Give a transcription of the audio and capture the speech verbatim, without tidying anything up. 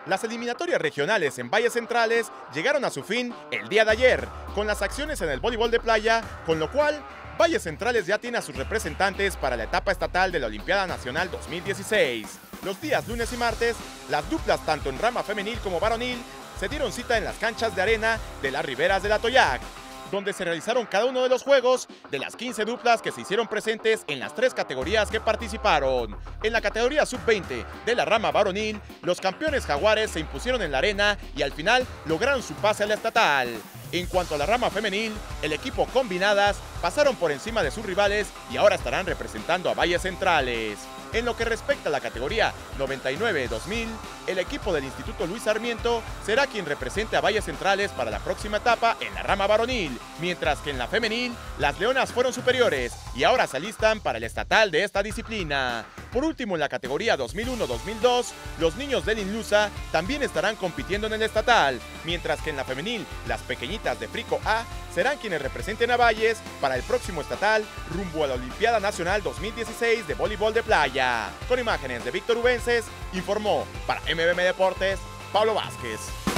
Las eliminatorias regionales en Valles Centrales llegaron a su fin el día de ayer, con las acciones en el voleibol de playa, con lo cual Valles Centrales ya tiene a sus representantes para la etapa estatal de la Olimpiada Nacional dos mil dieciséis. Los días lunes y martes, las duplas tanto en rama femenil como varonil se dieron cita en las canchas de arena de las riberas del Atoyac, donde se realizaron cada uno de los juegos de las quince duplas que se hicieron presentes en las tres categorías que participaron. En la categoría sub veinte de la rama varonil, los campeones jaguares se impusieron en la arena y al final lograron su pase a la estatal. En cuanto a la rama femenil, el equipo combinadas pasaron por encima de sus rivales y ahora estarán representando a Valles Centrales. En lo que respecta a la categoría noventa y nueve dos mil, el equipo del Instituto Luis Sarmiento será quien represente a Valles Centrales para la próxima etapa en la rama varonil, mientras que en la femenil, las leonas fueron superiores y ahora se alistan para el estatal de esta disciplina. Por último, en la categoría dos mil uno dos mil dos, los niños del Inlusa también estarán compitiendo en el estatal, mientras que en la femenil, las pequeñitas de Frico A serán quienes representen a Valles para el próximo estatal rumbo a la Olimpiada Nacional dos mil dieciséis de voleibol de playa. Con imágenes de Víctor Ubenses, informó para M B M Deportes, Pablo Vázquez.